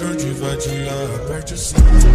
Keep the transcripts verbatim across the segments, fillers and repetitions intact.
Show de vadia, aperte assim.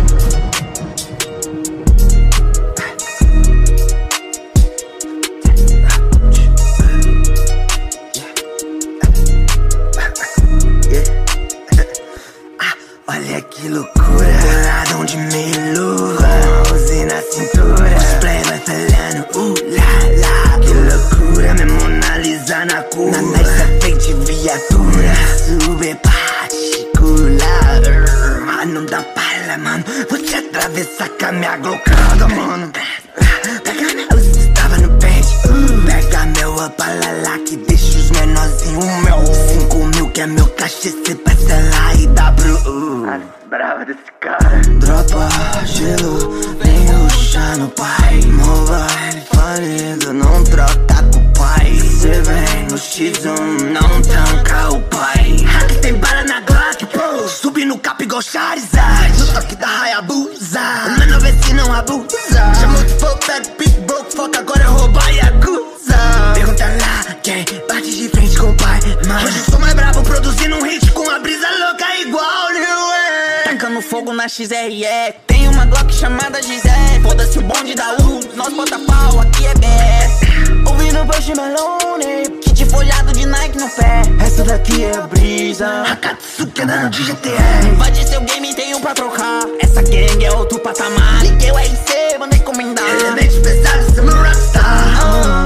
Olha que loucura, boladão de meio luva, Rose na cintura, os play vai falhando, uh, lá, lá. Que loucura, minha Mona Lisa na cura, na nice frente viatura, super particular. Mas não dá palha, mano, vou te atravessar com a minha glocada, mano. Pega meu, estava no pente, uh, pega meu apalalá que deixa os menorzinhos meu. Cinco mil que é meu cachê, cê parcela e dá pro uh. Brava desse cara. Dropa gelo, vem ruxar no pai. Mobile falido, não troca com o pai. Cê vem no xis um, não tanca o pai. Hack tem bala na Glock, pô. Subi no cap igual Charizard, no toque da Hayabusa. O menor vê se não abusa. Chamou de fogo, pega pique, broke, foca, agora é roubar e acusa. Pergunta lá quem bate de frente com o pai, mas hoje eu sou mais brabo produzindo um hit com a brisa louca igual Lil Wayne. Tacando fogo na X R E, tem uma Glock chamada Gisele. Foda-se o bonde da U, nós bota pau, aqui é B S. Ouvindo Bush Melone, kit folhado de Nike no pé. Essa daqui é a brisa, Akatsuki andando de G T R. invade seu game, tem um pra trocar. Essa gang é outro patamar. Liguei o R C, mandei encomendar. Elementos pesados, sou meu rockstar. Ah,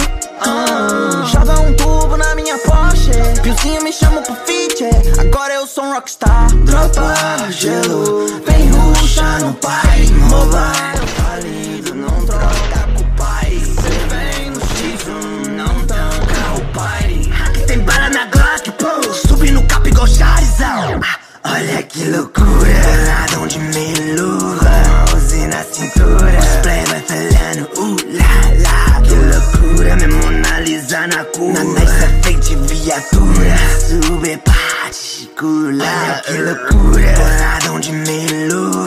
ah, joga um tubo na minha Porsche, Piozinho me chama pro feat, agora eu sou um rockstar. Dropa gelo, vem ruxar no pai. Mobile falido, não troca com o pai. Cê vem no xis um, não tanca o pai. Hack tem bala na Glock, pô. Subi no cap igual Charizard. Ah, olha que loucura, boladão de meio luva, Rose na cintura, os play vai falhando, uh, lá, lá. Que loucura, minha Mona Lisa na cura, na nice frente viatura, super particular. Olha que loucura, boladão de meio luva,